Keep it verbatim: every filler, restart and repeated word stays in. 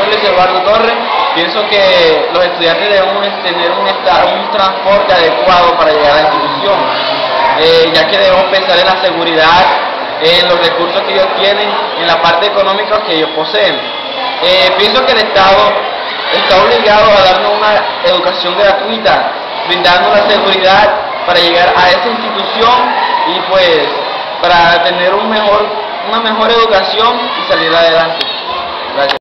nombre es Luis Eduardo Torres. Pienso que los estudiantes debemos tener un, un transporte adecuado para llegar a la institución, eh, ya que debemos pensar en la seguridad, en los recursos que ellos tienen, en la parte económica que ellos poseen. Eh, pienso que el Estado está obligado a darnos una educación gratuita, brindando la seguridad para llegar a esa institución y pues para tener un mejor, una mejor educación y salir adelante. Gracias.